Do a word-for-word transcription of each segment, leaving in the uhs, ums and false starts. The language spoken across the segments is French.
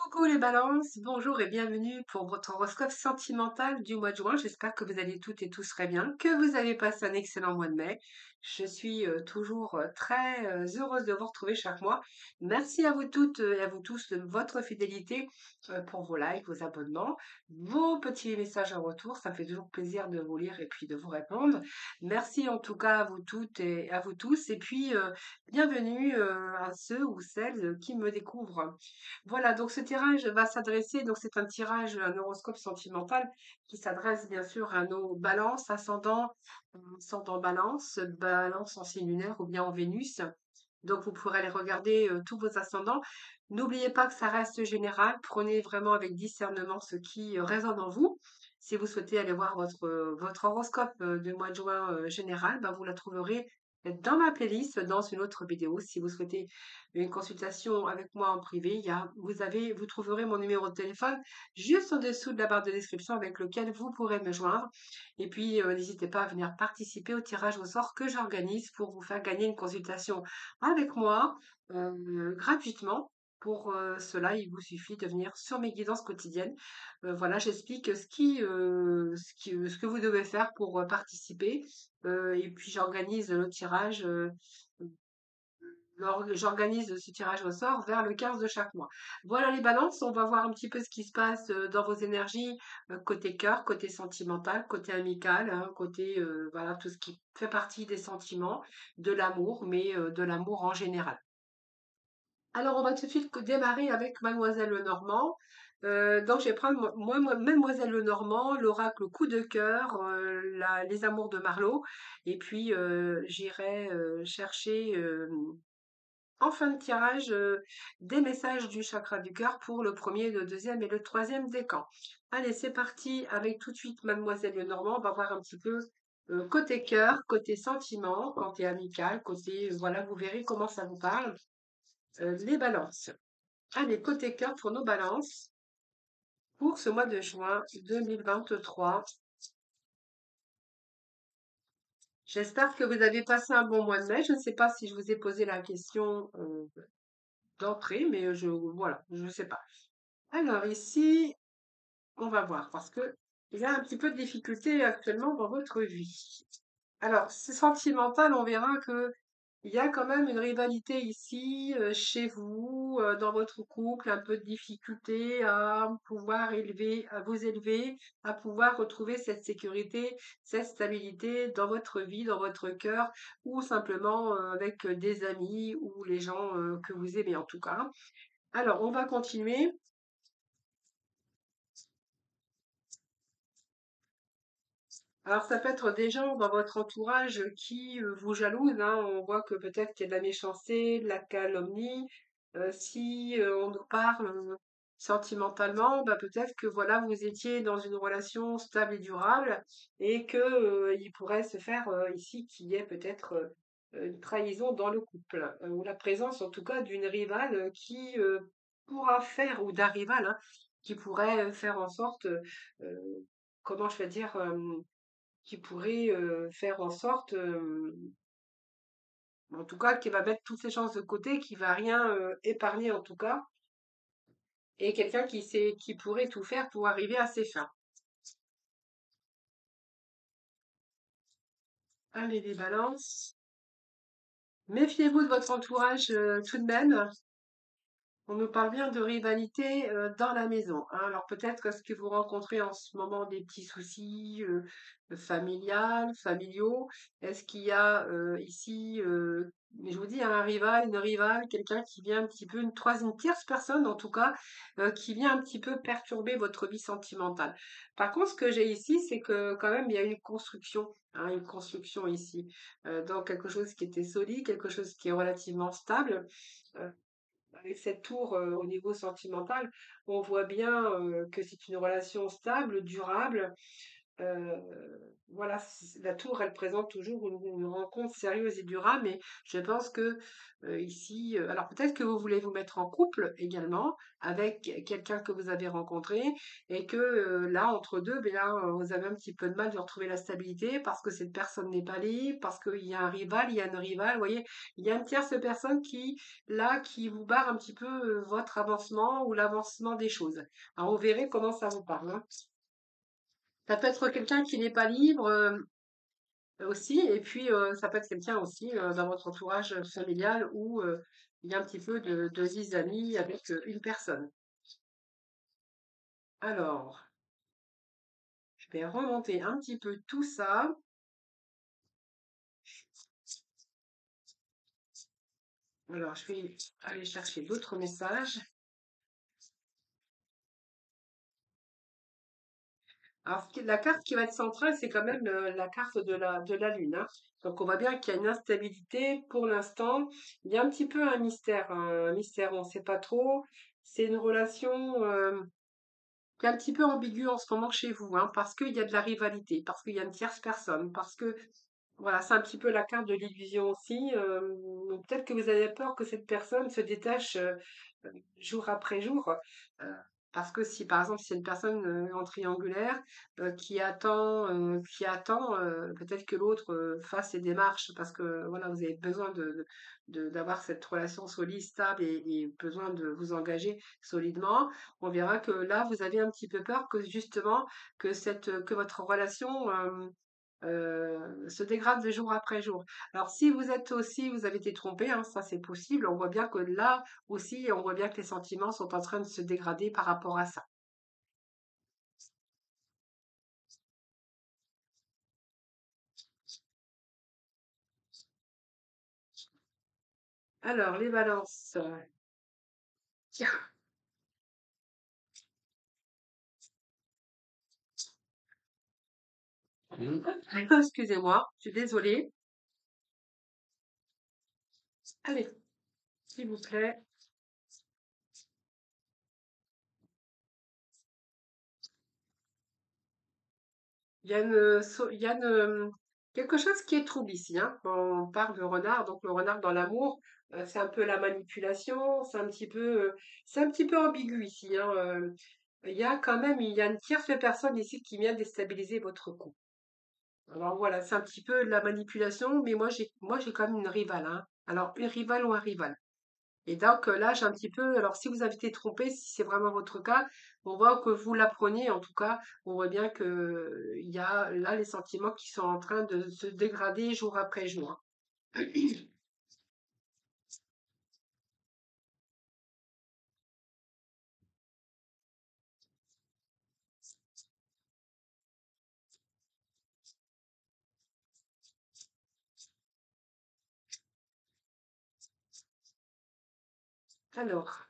Coucou les balances, bonjour et bienvenue pour votre horoscope sentimental du mois de juin. J'espère que vous allez toutes et tous très bien, que vous avez passé un excellent mois de mai. Je suis euh, toujours euh, très euh, heureuse de vous retrouver chaque mois. Merci à vous toutes euh, et à vous tous de votre fidélité euh, pour vos likes, vos abonnements, vos petits messages en retour. Ça me fait toujours plaisir de vous lire et puis de vous répondre. Merci en tout cas à vous toutes et à vous tous. Et puis euh, bienvenue euh, à ceux ou celles qui me découvrent. Voilà, donc ce tirage va s'adresser, donc c'est un tirage, un horoscope sentimental qui s'adresse bien sûr à nos balances, ascendant, euh, ascendant balance, balance en signe lunaire ou bien en Vénus. Donc vous pourrez aller regarder euh, tous vos ascendants. N'oubliez pas que ça reste général. Prenez vraiment avec discernement ce qui euh, résonne en vous. Si vous souhaitez aller voir votre, euh, votre horoscope euh, du mois de juin euh, général, ben, vous la trouverez dans ma playlist, dans une autre vidéo. Si vous souhaitez une consultation avec moi en privé, il y a, vous avez, vous trouverez mon numéro de téléphone juste en dessous de la barre de description avec lequel vous pourrez me joindre. Et puis, euh, n'hésitez pas à venir participer au tirage au sort que j'organise pour vous faire gagner une consultation avec moi euh, gratuitement. Pour euh, cela, il vous suffit de venir sur mes guidances quotidiennes. Euh, voilà, j'explique ce qui, euh, ce qui, ce que vous devez faire pour euh, participer. Euh, et puis j'organise le tirage. euh, lors- J'organise ce tirage au sort vers le quinze de chaque mois. Voilà les balances, on va voir un petit peu ce qui se passe euh, dans vos énergies, euh, côté cœur, côté sentimental, côté amical, hein, côté euh, voilà tout ce qui fait partie des sentiments, de l'amour, mais euh, de l'amour en général. Alors on va tout de suite co- démarrer avec Mademoiselle Lenormand. Euh, donc je vais prendre moi, moi- moi- Mademoiselle Lenormand, l'oracle coup de cœur, euh, la- les amours de Marlowe, et puis euh, j'irai euh, chercher euh, en fin de tirage, euh, des messages du chakra du cœur pour le premier, le deuxième et le troisième décan. Allez, c'est parti avec tout de suite Mademoiselle Lenormand. On va voir un petit peu euh, côté cœur, côté sentiment, côté amical, côté, euh, voilà, vous verrez comment ça vous parle. Euh, les balances. Allez, côté cœur pour nos balances pour ce mois de juin deux mille vingt-trois. J'espère que vous avez passé un bon mois de mai. Je ne sais pas si je vous ai posé la question euh, d'entrée, mais je, voilà, je ne sais pas. Alors ici, on va voir parce que il y a un petit peu de difficulté actuellement dans votre vie. Alors, c'est sentimental, on verra que il y a quand même une rivalité ici, euh, chez vous, euh, dans votre couple, un peu de difficulté à pouvoir élever, à vous élever, à pouvoir retrouver cette sécurité, cette stabilité dans votre vie, dans votre cœur, ou simplement euh, avec des amis ou les gens euh, que vous aimez en tout cas. Alors, on va continuer. Alors, ça peut être des gens dans votre entourage qui euh, vous jalousent, hein. On voit que peut-être qu'il y a de la méchanceté, de la calomnie. Euh, si euh, on nous parle euh, sentimentalement, bah, peut-être que voilà, vous étiez dans une relation stable et durable et que euh, il pourrait se faire euh, ici qu'il y ait peut-être euh, une trahison dans le couple, euh, ou la présence en tout cas d'une rivale euh, qui euh, pourra faire, ou d'un rival, hein, qui pourrait euh, faire en sorte, euh, comment je vais dire, euh, qui pourrait euh, faire en sorte, euh, en tout cas, qui va mettre toutes ses chances de côté, qui va rien euh, épargner en tout cas, et quelqu'un qui sait, qui pourrait tout faire pour arriver à ses fins. Allez, les balances. Méfiez-vous de votre entourage euh, tout de même. On nous parle bien de rivalité euh, dans la maison, hein. Alors peut-être que ce que vous rencontrez en ce moment des petits soucis euh, familiales, familiaux. Est-ce qu'il y a euh, ici, euh, mais je vous dis, un rival, une rivale, quelqu'un qui vient un petit peu, une troisième, une tierce personne en tout cas, euh, qui vient un petit peu perturber votre vie sentimentale. Par contre, ce que j'ai ici, c'est que quand même il y a une construction, hein, une construction ici, euh, dans quelque chose qui était solide, quelque chose qui est relativement stable. Euh, Avec cette tour, heu, au niveau sentimental, on voit bien, heu, que c'est une relation stable, durable, Heu, voilà, c la tour, elle présente toujours une une rencontre sérieuse et durable, mais je pense que, heu, ici, heu alors peut-être que vous voulez vous mettre en couple également avec quelqu'un que vous avez rencontré et que, heu, là, entre deux, beh, là, heu, vous avez un petit peu de mal de retrouver la stabilité parce que cette personne n'est pas libre, parce qu'il y a un rival, il y a une rivale, vous voyez? Il y a une tierce personne qui, là, qui vous barre un petit peu, heu, votre avancement ou l'avancement des choses. Alors, vous verrez comment ça vous parle, hein. Ça peut être quelqu'un qui n'est pas libre, heu, aussi et puis, heu, ça peut être quelqu'un aussi, heu, dans votre entourage, familial où, heu, il y a un petit peu de de zizanie avec, heu, une personne. Alors, je vais remonter un petit peu tout ça. Alors, je vais aller chercher d'autres messages. Alors, ce qui la carte qui va être centrale, c'est quand même, heu, la carte de la de la lune, hein. Donc on voit bien qu'il y a une instabilité pour l'instant. Il y a un petit peu un mystère, un mystère, on ne sait pas trop. C'est une relation, hem qui est un petit peu ambigu en ce moment chez vous, hein, parce qu'il y a de la rivalité, parce qu'il y a une tierce personne, parce que voilà, c'est un petit peu la carte de l'illusion aussi. Euh, donc peut-être que vous avez peur que cette personne se détache euh, euh, jour après jour. euh, Parce que si par exemple c'est une personne euh, en triangulaire euh, qui attend, euh, qui attend, euh, peut-être que l'autre euh, fasse ses démarches parce que voilà, vous avez besoin de, de- d'avoir cette relation solide, stable et, et besoin de vous engager solidement. On verra que là vous avez un petit peu peur que justement que cette que votre relation euh, euh, se dégrade de jour après jour. Alors si vous êtes aussi, vous avez été trompé, hein, ça c'est possible, on voit bien que là aussi, on voit bien que les sentiments sont en train de se dégrader par rapport à ça. Alors, les balances. euh, Tiens, excusez-moi, je suis désolée. Allez, s'il vous plaît. Il y a une, so- il y a une, euh, quelque chose qui est trouble ici, hein. Quand on parle de renard, donc le renard dans l'amour, euh, c'est un peu la manipulation, c'est un petit peu, euh, c'est un petit peu ambigu ici, hein. euh, Il y a quand même, il y a une tierce personne ici qui vient déstabiliser votre couple. Alors voilà, c'est un petit peu de la manipulation, mais moi j'ai, moi j'ai quand même une rivale, hein. Alors une rivale ou un rival. Et donc euh, là, j'ai un petit peu, alors si vous avez été trompé, si c'est vraiment votre cas, on voit que vous l'apprenez, en tout cas, on voit bien que euh, il y a là les sentiments qui sont en train de se dégrader jour après jour. Alors,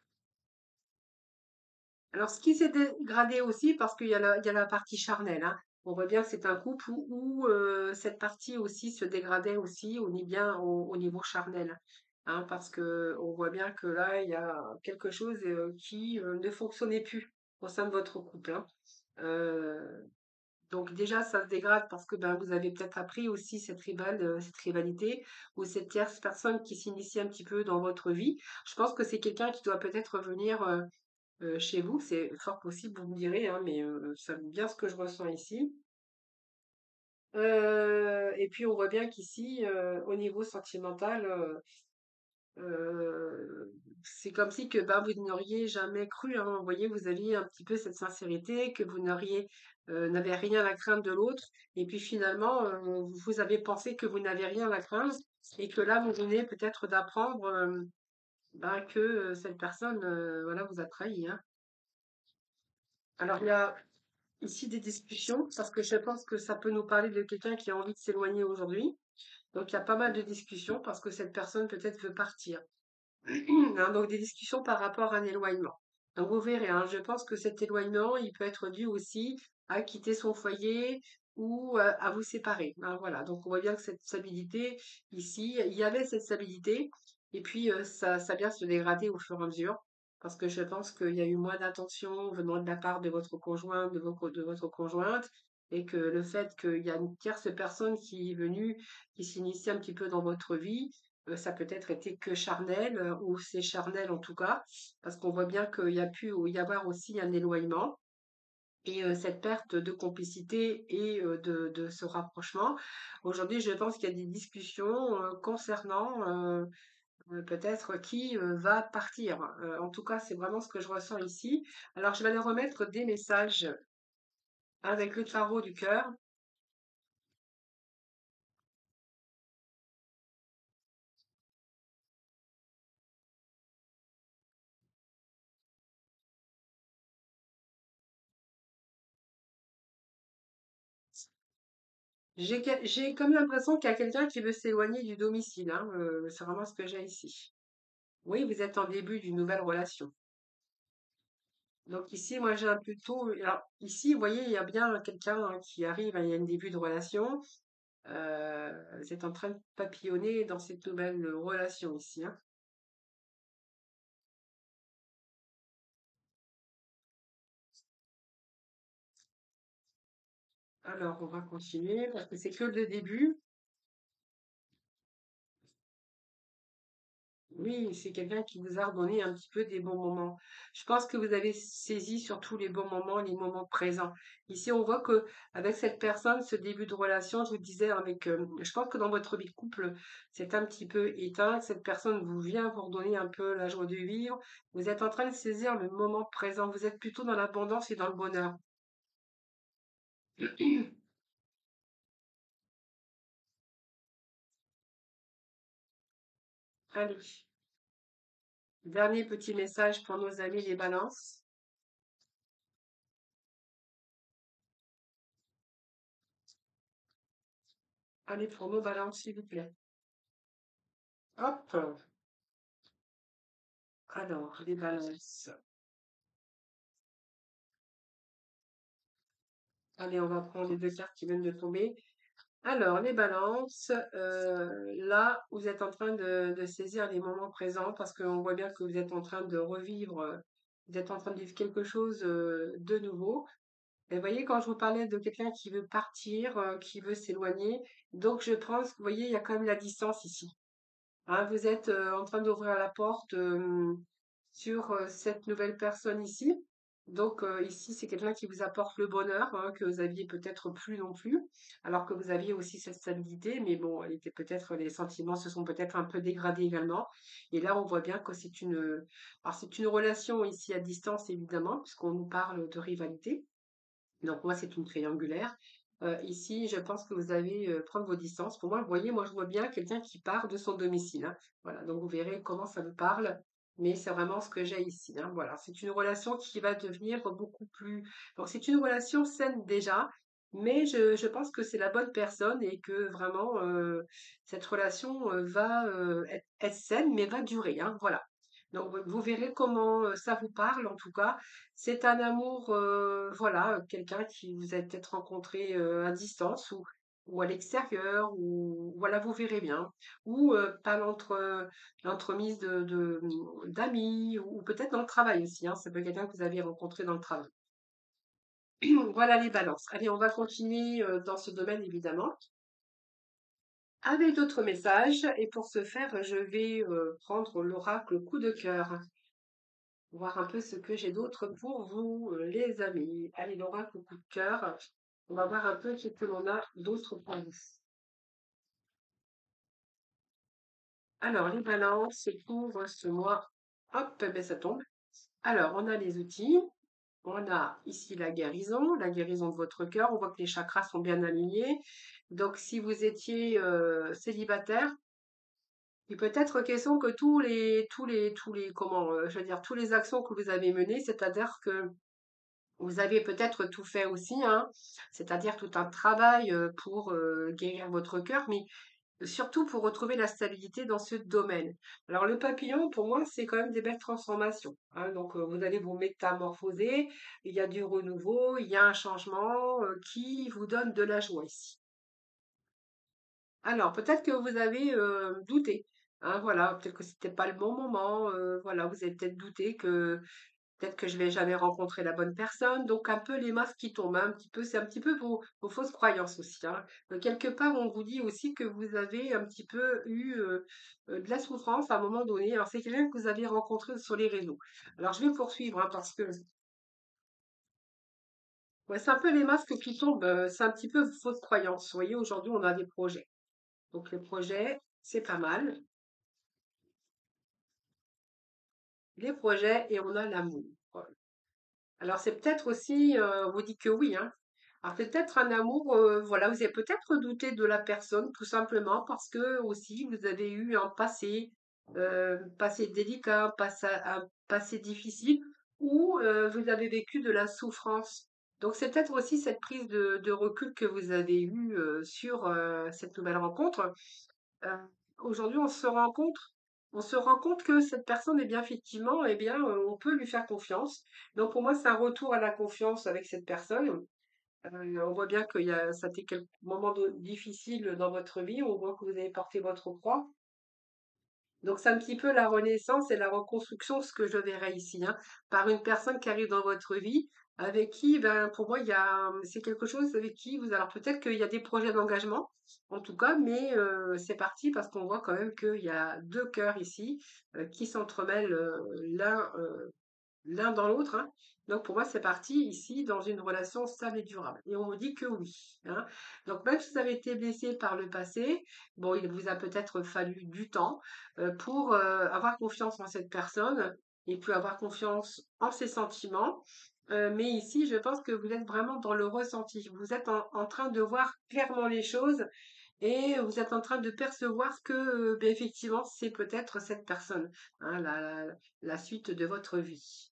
alors ce qui s'est dégradé aussi, parce qu'il y a la, il y a la partie charnelle, hein. On voit bien que c'est un couple où, où, euh, cette partie aussi se dégradait aussi au, ni- bien au, au niveau charnel. Hein, parce que on voit bien que là, il y a quelque chose euh, qui euh, ne fonctionnait plus au sein de votre couple, hein. Euh, donc déjà, ça se dégrade parce que ben, vous avez peut-être appris aussi cette rivale, euh, cette rivalité ou cette tierce personne qui s'initie un petit peu dans votre vie. Je pense que c'est quelqu'un qui doit peut-être venir euh, euh, chez vous. C'est fort possible, vous me direz, hein, mais euh, ça bien ce que je ressens ici. Euh, et puis on voit bien qu'ici, euh, au niveau sentimental, euh, euh, c'est comme si que bah, vous n'auriez jamais cru, hein. Vous voyez, vous aviez un petit peu cette sincérité, que vous n'auriez, euh, n'avez rien à craindre de l'autre, et puis finalement, euh, vous avez pensé que vous n'avez rien à craindre, et que là, vous venez peut-être d'apprendre euh, bah, que euh, cette personne, euh, voilà, vous a trahi, hein. Alors il y a ici des discussions, parce que je pense que ça peut nous parler de quelqu'un qui a envie de s'éloigner aujourd'hui. Donc il y a pas mal de discussions parce que cette personne peut-être veut partir. Hein, donc des discussions par rapport à un éloignement. Donc vous verrez, hein, je pense que cet éloignement, il peut être dû aussi à quitter son foyer ou euh, à vous séparer. Hein, voilà, donc on voit bien que cette stabilité ici, il y avait cette stabilité et puis euh, ça, ça vient se dégrader au fur et à mesure parce que je pense qu'il y a eu moins d'attention venant de la part de votre conjoint, de, vos co- de votre conjointe. et que le fait qu'il y a une tierce personne qui est venue, qui s'initie un petit peu dans votre vie, euh, ça peut être été que charnel, euh, ou c'est charnel en tout cas, parce qu'on voit bien qu'il y a pu y avoir aussi un éloignement. Et euh, cette perte de complicité et euh, de, de ce rapprochement. Aujourd'hui, je pense qu'il y a des discussions euh, concernant euh, euh, peut-être qui euh, va partir. Euh, en tout cas, c'est vraiment ce que je ressens ici. Alors, je vais aller remettre des messages avec le tarot du cœur. J'ai quel- j'ai comme l'impression qu'il y a quelqu'un qui veut s'éloigner du domicile, hein. Euh, c'est vraiment ce que j'ai ici. Oui, vous êtes en début d'une nouvelle relation. Donc ici, moi j'ai un plutôt. Alors ici, vous voyez, il y a bien quelqu'un hein, qui arrive, hein, il y a un début de relation. Euh, vous êtes en train de papillonner dans cette nouvelle relation ici, hein. Alors, on va continuer parce que c'est que le début. Oui, c'est quelqu'un qui vous a redonné un petit peu des bons moments. Je pense que vous avez saisi surtout les bons moments, les moments présents. Ici, on voit que avec cette personne, ce début de relation, je vous disais, avec, euh, je pense que dans votre vie de couple, c'est un petit peu éteint. Que Cette personne vous vient vous redonner un peu la joie de vivre. Vous êtes en train de saisir le moment présent. Vous êtes plutôt dans l'abondance et dans le bonheur. Allez, dernier petit message pour nos amis les balances. Allez, pour nos balances, s'il vous plaît. Hop. Alors, les balances. Allez, on va prendre les deux cartes qui viennent de tomber. Alors, les balances, euh, là, vous êtes en train de, de saisir les moments présents parce qu'on voit bien que vous êtes en train de revivre, euh, vous êtes en train de vivre quelque chose euh, de nouveau. Et vous voyez, quand je vous parlais de quelqu'un qui veut partir, euh, qui veut s'éloigner, donc je pense que, vous voyez, il y a quand même la distance ici. Hein, vous êtes euh, en train d'ouvrir la porte euh, sur euh, cette nouvelle personne ici. Donc euh, ici, c'est quelqu'un qui vous apporte le bonheur hein, que vous aviez peut-être plus non plus, alors que vous aviez aussi cette stabilité, mais bon, elle était peut-être les sentiments se sont peut-être un peu dégradés également. Et là, on voit bien que c'est une, alors c'est une relation ici à distance évidemment, puisqu'on nous parle de rivalité. Donc moi, c'est une triangulaire. Euh, ici, je pense que vous allez euh, prendre vos distances. Pour moi, vous voyez, moi, je vois bien quelqu'un qui part de son domicile, hein. Voilà, donc vous verrez comment ça vous parle. Mais c'est vraiment ce que j'ai ici, hein. Voilà, c'est une relation qui va devenir beaucoup plus. Donc c'est une relation saine déjà, mais je, je pense que c'est la bonne personne et que vraiment euh, cette relation euh, va euh, être, être saine, mais va durer, hein. Voilà. Donc vous vous verrez comment euh, ça vous parle en tout cas. C'est un amour, heu, voilà, quelqu'un qui vous avez peut-être rencontré, heu, à distance ou ou à l'extérieur ou voilà, vous verrez bien. Ou, heu, par l'entre l'entremise de de, mmh, d'amis ou peut-être dans le travail aussi, hein, ça peut être quelqu'un que vous avez rencontré dans le travail. Voilà les balances. Allez, on va continuer, heu, dans ce domaine évidemment, avec d'autres messages et pour ce faire, je vais, heu, prendre l'oracle coup de cœur. Voir un peu ce que j'ai d'autre pour vous, euh, les amis. Allez, l'oracle au coup de cœur. On va voir un peu ce que l'on a d'autre pour vous. Alors, les balances pour ce mois. Hop, eh ben ça tombe. Alors, on a les outils. On a ici la guérison, la guérison de votre cœur. On voit que les chakras sont bien alignés. Donc, si vous étiez euh, célibataire, il peut être question que tous les, tous les, tous les, comment, euh, je veux dire, tous les actions que vous avez menées, c'est-à-dire que vous avez peut-être tout fait aussi, hein, c'est-à-dire tout un travail euh, pour euh, guérir votre cœur, mais surtout pour retrouver la stabilité dans ce domaine. Alors le papillon, pour moi, c'est quand même des belles transformations, hein. Donc euh, vous allez vous métamorphoser, il y a du renouveau, il y a un changement euh, qui vous donne de la joie ici. Alors peut-être que vous avez euh, douté, hein, voilà, peut-être que c'était pas le bon moment, euh, voilà, vous avez peut-être douté que peut-être que je vais jamais rencontrer la bonne personne. Donc un peu les masques qui tombent, hein, un petit peu, c'est un petit peu vos, vos fausses croyances aussi, hein. Euh, quelque part, on vous dit aussi que vous avez un petit peu eu euh, euh, de la souffrance à un moment donné. Alors c'est quelqu'un que vous avez rencontré sur les réseaux. Alors je vais poursuivre, hein, parce que ouais, c'est un peu les masques qui tombent. Euh, c'est un petit peu vos fausses croyances. Vous voyez, aujourd'hui, on a des projets. Donc les projets, c'est pas mal. Les projets et on a l'amour. Alors c'est peut-être aussi, euh, on vous dit que oui, hein. Alors c'est peut-être un amour, euh, voilà, vous avez peut-être douté de la personne, tout simplement parce que aussi vous avez eu un passé, euh, passé délicat, un passé, un passé difficile, où euh, vous avez vécu de la souffrance. Donc c'est peut-être aussi cette prise de, de recul que vous avez eue euh, sur euh, cette nouvelle rencontre. Euh, Aujourd'hui, on se rend compte, on se rend compte que cette personne, eh bien, effectivement, eh bien, euh, on peut lui faire confiance. Donc, pour moi, c'est un retour à la confiance avec cette personne. Euh, on voit bien qu'il y a, ça a été quelques moments de- difficiles dans votre vie. On voit que vous avez porté votre croix. Donc, c'est un petit peu la renaissance et la reconstruction, ce que je verrais ici, hein, par une personne qui arrive dans votre vie, avec qui, ben, pour moi, il y a, c'est quelque chose avec qui vous, alors peut-être qu'il y a des projets d'engagement, en tout cas, mais euh, c'est parti parce qu'on voit quand même qu'il y a deux cœurs ici euh, qui s'entremêlent euh, l'un euh, l'un dans l'autre, hein. Donc pour moi, c'est parti ici dans une relation stable et durable. Et on me dit que oui, hein. Donc même si vous avez été blessé par le passé, bon, il vous a peut-être fallu du temps euh, pour euh, avoir confiance en cette personne et puis avoir confiance en ses sentiments. Euh, mais ici, je pense que vous êtes vraiment dans le ressenti. Vous êtes en, en train de voir clairement les choses et vous êtes en train de percevoir que, euh, ben, effectivement, c'est peut-être cette personne, hein, la, la la suite de votre vie.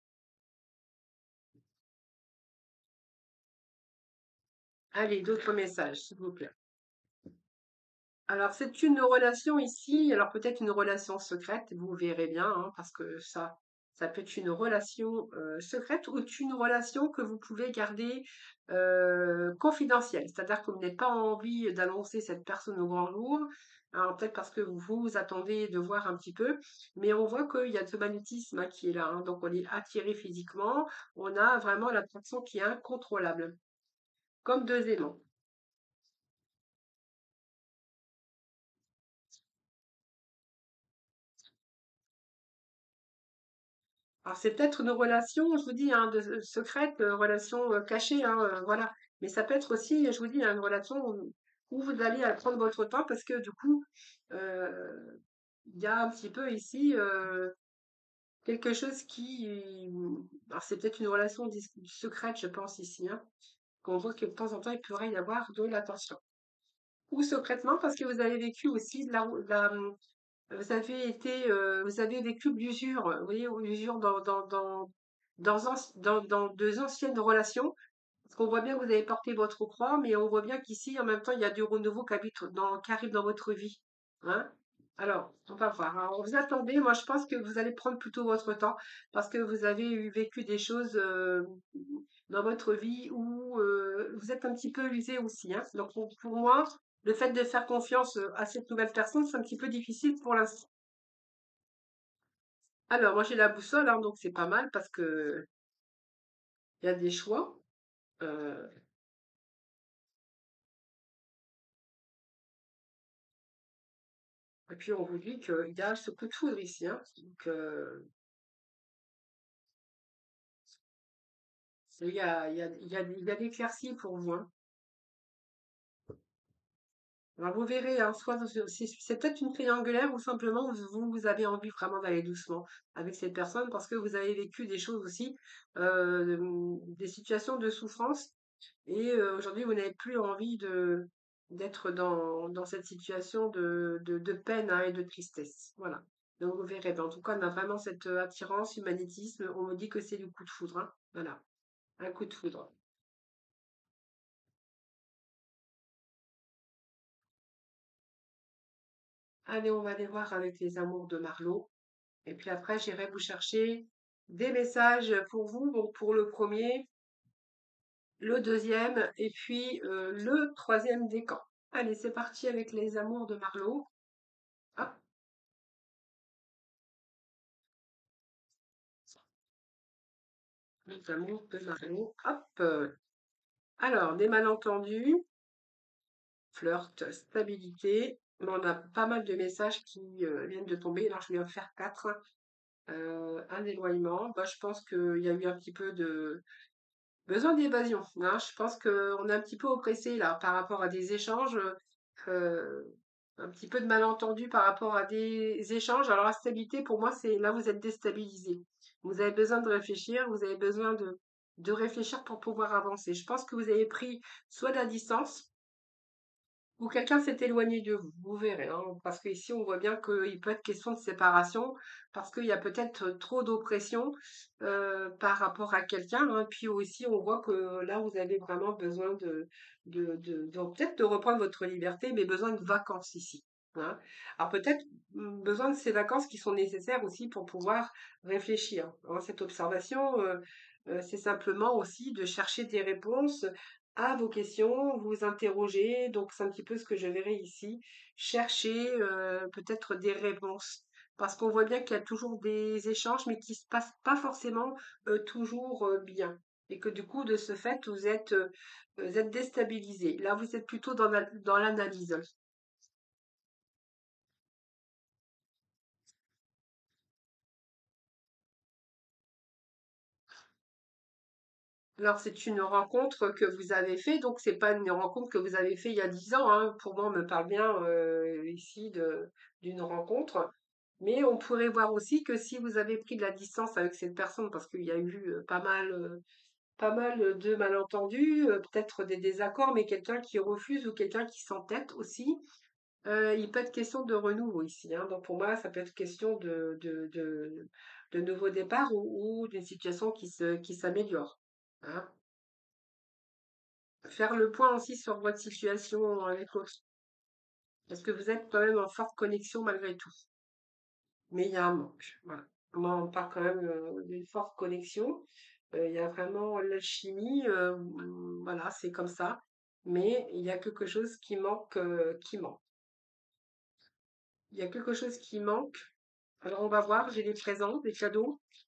Allez, d'autres messages, s'il vous plaît. Alors, c'est une relation ici, alors peut-être une relation secrète, vous verrez bien, hein, parce que ça, ça peut être une relation euh, secrète ou une relation que vous pouvez garder euh, confidentielle. C'est-à-dire que vous n'avez pas envie d'annoncer cette personne au grand jour, hein, peut-être parce que vous vous attendez de voir un petit peu, mais on voit qu'il y a ce magnétisme, hein, qui est là, hein. Donc on est attiré physiquement, on a vraiment l'attraction qui est incontrôlable, comme deux aimants. Alors c'est peut-être une relation, je vous dis, hein, de secrète, euh, relation euh, cachée, hein, euh, voilà. Mais ça peut être aussi, je vous dis, hein, une relation où, où vous allez euh, prendre votre temps parce que du coup, euh, il y a un petit peu ici euh, quelque chose qui, alors c'est peut-être une relation dis- secrète, je pense ici, hein, qu'on voit que de temps en temps il pourrait y avoir de l'attention. Ou secrètement parce que vous avez vécu aussi de la, de la, vous avez été, euh, vous avez vécu de l'usure, vous voyez, ou l'usure dans, dans, dans, dans, anci- dans, dans deux anciennes relations. Parce qu'on voit bien que vous avez porté votre croix, mais on voit bien qu'ici, en même temps, il y a du renouveau qui habite dans, qui arrive dans votre vie. Hein? Alors, on va voir. Alors, vous attendez, moi je pense que vous allez prendre plutôt votre temps parce que vous avez eu vécu des choses euh, dans votre vie où euh, vous êtes un petit peu usé aussi, hein. Donc pour, pour moi, le fait de faire confiance euh, à cette nouvelle personne, c'est un petit peu difficile pour l'instant. Alors, moi j'ai la boussole, hein, donc c'est pas mal parce que il y a des choix. Euh, et puis on vous dit qu'il y a ce coup de foudre ici, hein. Donc euh, il y a, il y a, il y a, il y a l'éclaircie pour vous, hein. Alors vous verrez, hein, soit c'est c'est- c'est peut-être une triangulaire ou simplement vous, vous avez envie vraiment d'aller doucement avec cette personne parce que vous avez vécu des choses aussi, euh, des situations de souffrance et euh, aujourd'hui vous n'avez plus envie de d'être dans, dans cette situation de, de, de peine, hein, et de tristesse. Voilà. Donc vous verrez, ben, en tout cas on a vraiment cette euh, attirance, humanitisme, on me dit que c'est du coup de foudre, hein. Voilà, un coup de foudre. Allez, on va aller voir avec les amours de Marlowe. Et puis après, j'irai vous chercher des messages pour vous. Donc pour le premier, le deuxième et puis euh, le troisième décan. Allez, c'est parti avec les amours de Marlowe. Hop. L'amour de Mario. Hop. euh, Alors, des malentendus, flirt, stabilité. Bon, on a pas mal de messages qui euh, viennent de tomber. Alors, je vais en faire quatre. Euh, un éloignement. Bah, je pense qu'il y a eu un petit peu de besoin d'évasion, hein. Je pense qu'on est un petit peu oppressé là par rapport à des échanges, euh, un petit peu de malentendu par rapport à des échanges. Alors la stabilité, pour moi, c'est là vous êtes déstabilisé. Vous avez besoin de réfléchir, vous avez besoin de, de réfléchir pour pouvoir avancer. Je pense que vous avez pris soit de la distance, ou quelqu'un s'est éloigné de vous, vous verrez, hein, parce qu'ici on voit bien qu'il peut être question de séparation, parce qu'il y a peut-être trop d'oppression euh, par rapport à quelqu'un, hein. Puis aussi on voit que là vous avez vraiment besoin de, de, de, de- peut-être de reprendre votre liberté, mais besoin de vacances ici, hein. Alors peut-être mm, besoin de ces vacances qui sont nécessaires aussi pour pouvoir réfléchir, hein. Cette observation, euh, euh, c'est simplement aussi de chercher des réponses à vos questions, vous interroger. Donc, c'est un petit peu ce que je verrai ici. Chercher euh, peut-être des réponses. Parce qu'on voit bien qu'il y a toujours des échanges, mais qui se passent pas forcément euh, toujours euh, bien. Et que du coup, de ce fait, vous êtes, euh, vous êtes déstabilisé. Là, vous êtes plutôt dans la- dans l'analyse. Alors, c'est une rencontre que vous avez fait, donc c'est pas une rencontre que vous avez fait il y a dix ans, hein. Pour moi, on me parle bien euh, ici de d'une rencontre. Mais on pourrait voir aussi que si vous avez pris de la distance avec cette personne, parce qu'il y a eu euh, pas mal, euh, pas mal de malentendus, euh, peut-être des désaccords, mais quelqu'un qui refuse ou quelqu'un qui s'entête aussi, euh, il peut être question de renouveau ici, hein. Donc pour moi, ça peut être question de, de, de, de nouveau départ ou, ou d'une situation qui se, qui s'améliore, hein. Faire le point aussi sur votre situation avec l'autre. Parce que vous êtes quand même en forte connexion malgré tout. Mais il y a un manque. Voilà. Moi, on parle quand même euh, d'une forte connexion. Euh, il y a vraiment l'alchimie. Euh, mm, voilà, c'est comme ça. Mais il y a quelque chose qui manque, euh, qui manque. Il y a quelque chose qui manque. Alors, on va voir. J'ai des présents, des cadeaux.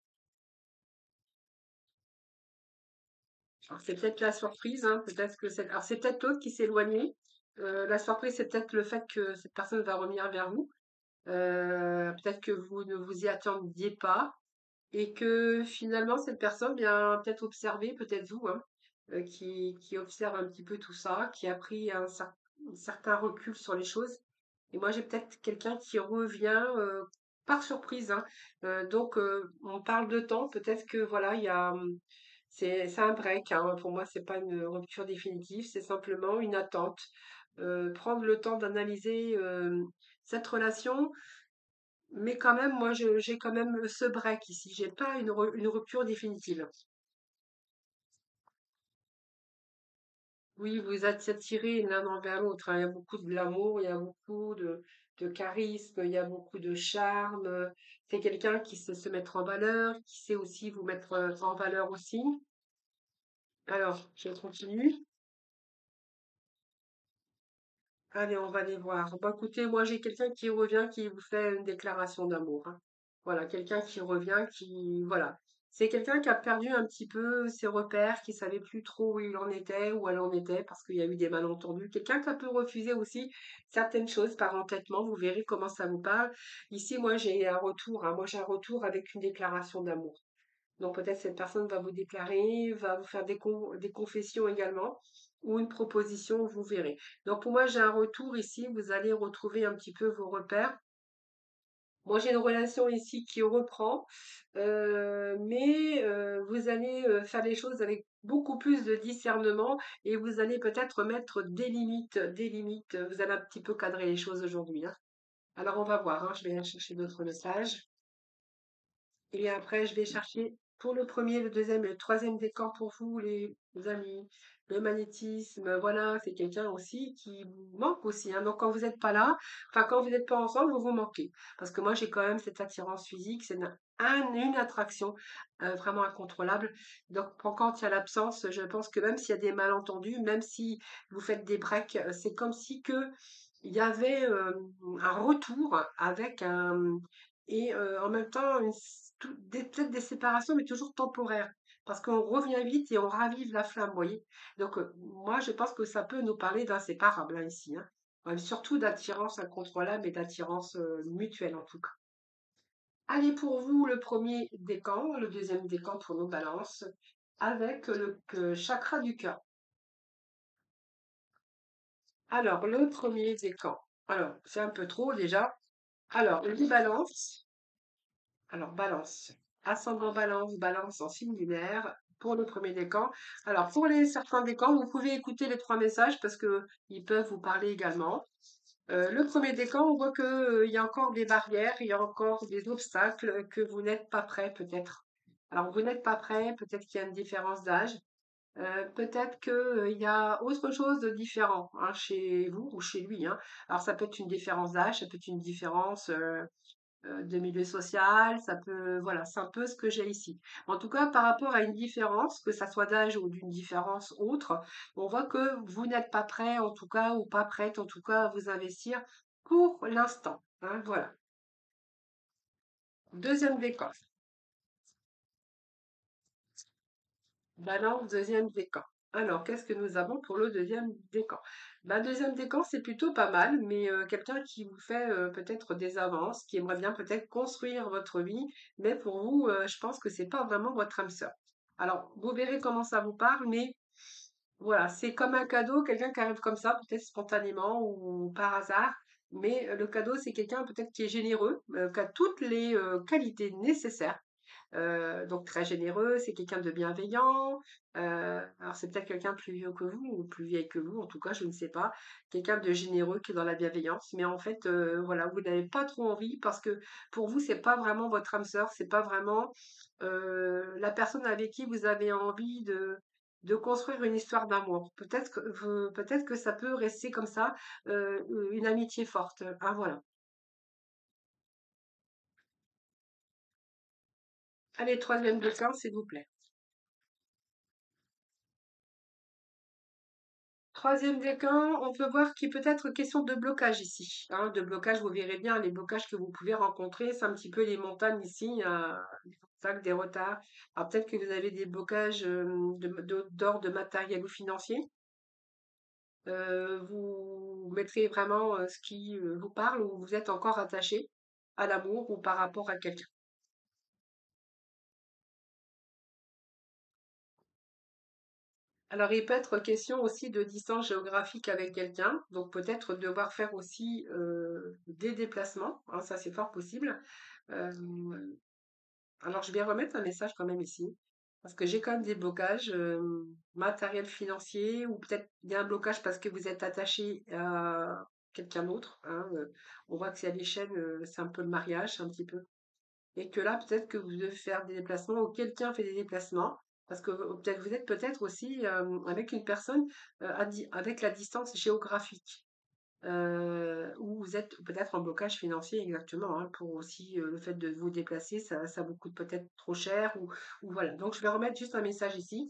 Alors, c'est peut-être la surprise, hein. Peut-être que c'est. Alors, c'est peut-être l'autre qui s'est éloigné. Euh, la surprise, c'est peut-être le fait que cette personne va revenir vers vous. Euh, peut-être que vous ne vous y attendiez pas et que finalement cette personne vient peut-être observer, peut-être vous, hein, euh, qui, qui observe un petit peu tout ça, qui a pris un, cer- un certain recul sur les choses. Et moi j'ai peut-être quelqu'un qui revient euh, par surprise, hein. Euh, donc euh, on parle de temps, peut-être que voilà, il y a hum, c'est c'est un break, hein. Pour moi, c'est pas une rupture définitive, c'est simplement une attente. Euh, prendre le temps d'analyser euh, cette relation, mais quand même, moi, je- j'ai quand même ce break ici. J'ai pas une, ru- une rupture définitive. Oui, vous êtes attirés l'un envers l'autre, hein. Il y a beaucoup de l'amour, il y a beaucoup de, de charisme, il y a beaucoup de charme. C'est quelqu'un qui sait se mettre en valeur, qui sait aussi vous mettre euh, en valeur aussi. Alors, je continue. Allez, on va les voir. Bon, écoutez, moi j'ai quelqu'un qui revient, qui vous fait une déclaration d'amour, hein. Voilà, quelqu'un qui revient, qui... Voilà. C'est quelqu'un qui a perdu un petit peu ses repères, qui savait plus trop où il en était, où elle en était, parce qu'il y a eu des malentendus. Quelqu'un qui a pu refuser aussi certaines choses par entêtement. Vous verrez comment ça vous parle. Ici, moi j'ai un retour, hein. Moi j'ai un retour avec une déclaration d'amour. Donc peut-être cette personne va vous déclarer, va vous faire des, con- des confessions également, ou une proposition, vous verrez. Donc pour moi, j'ai un retour ici, vous allez retrouver un petit peu vos repères. Moi, j'ai une relation ici qui reprend, euh, mais euh, vous allez euh, faire les choses avec beaucoup plus de discernement et vous allez peut-être mettre des limites, des limites. Vous allez un petit peu cadrer les choses aujourd'hui, hein. Alors on va voir, hein, je vais aller chercher d'autres messages. Et après, je vais chercher pour le premier, le deuxième et le troisième décor pour vous, les amis. Le magnétisme, voilà, c'est quelqu'un aussi qui vous manque aussi, hein. Donc, quand vous n'êtes pas là, enfin, quand vous n'êtes pas ensemble, vous vous manquez. Parce que moi, j'ai quand même cette attirance physique, c'est une, un- une attraction euh, vraiment incontrôlable. Donc, pour quand il y a l'absence, je pense que même s'il y a des malentendus, même si vous faites des breaks, euh, c'est comme si que il y avait euh, un retour avec un, et euh, en même temps, une s- tout- des- peut-être des séparations, mais toujours temporaires. parce qu'on revient vite et on ravive la flamme, vous voyez. Donc, euh, moi, je pense que ça peut nous parler d'inséparable, hein, ici, hein. Ouais, surtout d'attirance incontrôlable et d'attirance euh, mutuelle, en tout cas. Allez, pour vous, le premier décan, le deuxième décan pour nos balances, avec le euh, chakra du cœur. Alors, le premier décan. Alors, c'est un peu trop déjà. Alors, les balances. Alors, balance. Ascendant balance, balance en signe lunaire pour le premier décan. Alors, pour les certains décans, vous pouvez écouter les trois messages parce que ils peuvent vous parler également. Euh, le premier décan, on voit que, euh, il y a encore des barrières, il y a encore des obstacles, que vous n'êtes pas prêt peut-être. Alors, vous n'êtes pas prêt, peut-être qu'il y a une différence d'âge, euh, peut-être qu'il y a autre chose de différent, hein, chez vous ou chez lui, hein. Alors, ça peut être une différence d'âge, ça peut être une différence euh, euh, de milieu social, ça peut, voilà, c'est un peu ce que j'ai ici. En tout cas, par rapport à une différence, que ça soit d'âge ou d'une différence autre, on voit que vous n'êtes pas prêt, en tout cas, ou pas prête, en tout cas, à vous investir pour l'instant, hein, voilà. Deuxième décan. Balance, deuxième décan. Alors, qu'est-ce que nous avons pour le deuxième décan? Ben, deuxième décan, c'est plutôt pas mal, mais euh, quelqu'un qui vous fait euh, peut-être des avances, qui aimerait bien peut-être construire votre vie, mais pour vous, euh, je pense que c'est pas vraiment votre âme sœur. Alors, vous verrez comment ça vous parle, mais voilà, c'est comme un cadeau, quelqu'un qui arrive comme ça, peut-être spontanément ou par hasard, mais euh, le cadeau, c'est quelqu'un peut-être qui est généreux, euh, qui a toutes les euh, qualités nécessaires, euh, donc très généreux, c'est quelqu'un de bienveillant. Euh, alors c'est peut-être quelqu'un plus vieux que vous ou plus vieille que vous, en tout cas, je ne sais pas. Quelqu'un de généreux qui est dans la bienveillance, mais en fait, euh, voilà, vous n'avez pas trop envie parce que pour vous, c'est pas vraiment votre âme sœur, c'est pas vraiment euh, la personne avec qui vous avez envie de de construire une histoire d'amour. Peut-être que vous- peut-être que ça peut rester comme ça, euh, une amitié forte. Ah voilà. Allez, troisième décan, s'il vous plaît. Troisième décan, on peut voir qu'il peut être question de blocage ici, hein, de blocage, vous verrez bien les blocages que vous pouvez rencontrer, c'est un petit peu les montagnes ici, euh, des obstacles, des retards. Alors peut-être que vous avez des blocages euh, de- de- d'ordre matériel ou financier. Euh, vous mettrez vraiment euh, ce qui euh, vous parle ou vous êtes encore attaché à l'amour ou par rapport à quelqu'un. Alors, il peut être question aussi de distance géographique avec quelqu'un, donc peut-être devoir faire aussi euh, des déplacements, hein, ça c'est fort possible. Euh, alors, je vais remettre un message quand même ici, parce que j'ai quand même des blocages euh, matériels, financiers, ou peut-être il y a un blocage parce que vous êtes attaché à quelqu'un d'autre, hein, euh, on voit que c'est à l'échelle, euh, c'est un peu le mariage, un petit peu. Et que là, peut-être que vous devez faire des déplacements ou quelqu'un fait des déplacements, parce que vous- peut-être vous êtes peut-être aussi euh, avec une personne euh, à di- avec la distance géographique, euh, ou vous êtes peut-être en blocage financier exactement, hein, pour aussi euh, le fait de vous déplacer, ça, ça vous coûte peut-être trop cher, ou, ou voilà. Donc je vais remettre juste un message ici.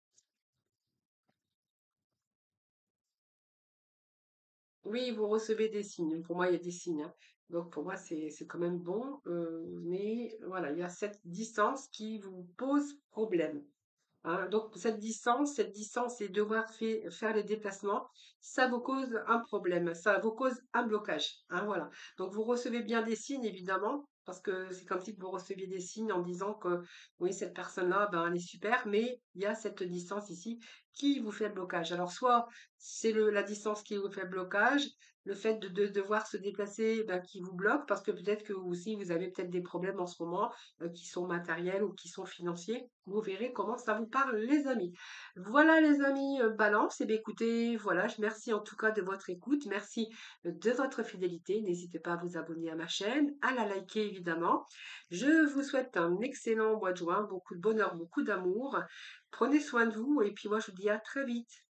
Oui, vous recevez des signes. Pour moi, il y a des signes, hein. Donc pour moi, c'est c'est quand même bon, euh, mais voilà, il y a cette distance qui vous pose problème. Hein, donc cette distance, cette distance et devoir fait- faire les déplacements, ça vous cause un problème, ça vous cause un blocage. Hein, voilà. Donc vous recevez bien des signes, évidemment, parce que c'est comme si vous receviez des signes en disant que oui, cette personne-là, ben, elle est super, mais il y a cette distance ici qui vous fait le blocage. Alors soit c'est le, la distance qui vous fait le blocage, le fait de, de devoir se déplacer, ben, qui vous bloque, parce que peut-être que vous aussi vous avez peut-être des problèmes en ce moment euh, qui sont matériels ou qui sont financiers. Vous verrez comment ça vous parle, les amis. Voilà, les amis, euh, balance. Et bien, écoutez, voilà, je merci en tout cas de votre écoute. Merci euh, de votre fidélité. N'hésitez pas à vous abonner à ma chaîne, à la liker évidemment. Je vous souhaite un excellent mois de juin, beaucoup de bonheur, beaucoup d'amour. Prenez soin de vous et puis moi, je vous dis à très vite.